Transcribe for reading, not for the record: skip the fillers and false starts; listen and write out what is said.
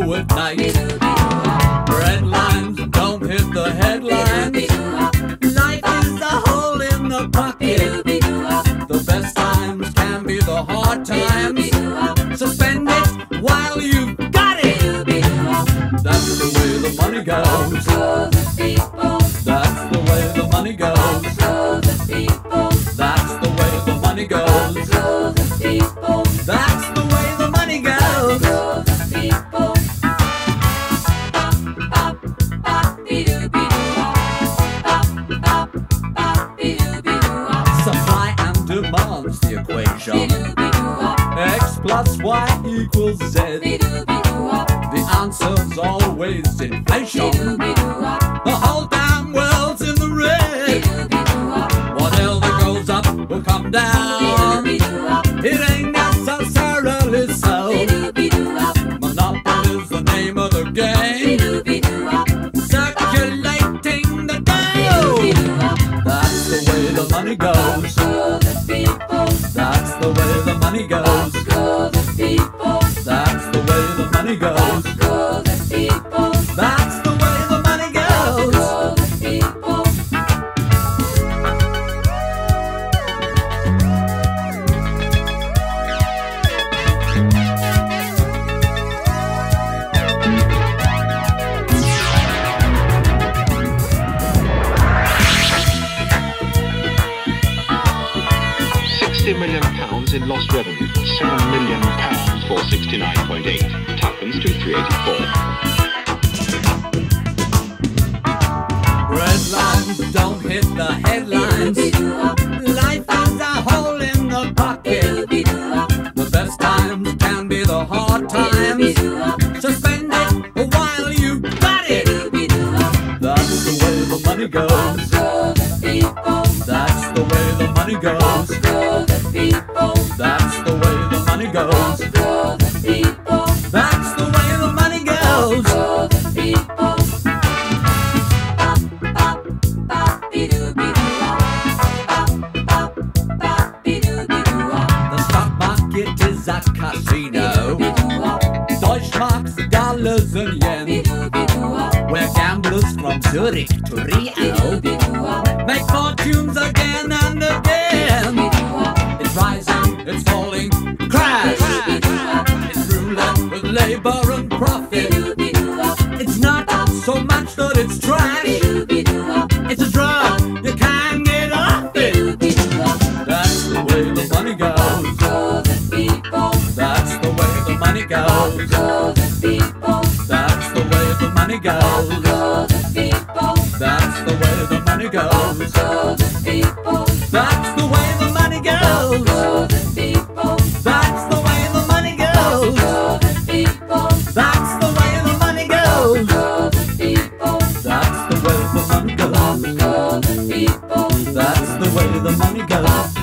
low at night. Red lines don't hit the headlines. Life is a hole in the pocket. The best times can be the hard times. So spend it while you've got it. That's the way the money goes. That's the way the money goes. That's the way the money goes. That's the way the money goes. Supply and demand's the equation. X plus Y equals Z. The answer's always inflation. The whole damn world's in the red. Whatever goes up will come down. It ain't necessarily so. Monopoly's the name of the game. Circulating the dough. That's the way the money goes. That's the way the money goes. That's the way the money goes. That's the way the money goes. 60 million pounds in lost revenue, 7 million pounds for 69.8, tuppence to 384. Red lines don't hit the headlines. Life is a hole in the pocket. The best times can be the hard times. So spend it while you got it. That's the way the money goes. That's the way the money goes. That's the way the money goes. That's the way the money goes. The stock market is a casino. Deutschmarks, dollars and yen. Where gamblers from Zurich to Rio make fortunes again and again. It's rising, it's falling, crash. It's roulette with labor and profit. It's not so much that it's trash. It's a drug, you can't get off it. That's the way the money goes. That's the way the money goes. That's the way the money goes. That's the way the money goes. That's the way the money goes. That's the way the money goes. That's the way the money goes. That's the way the money goes. That's the way the money goes.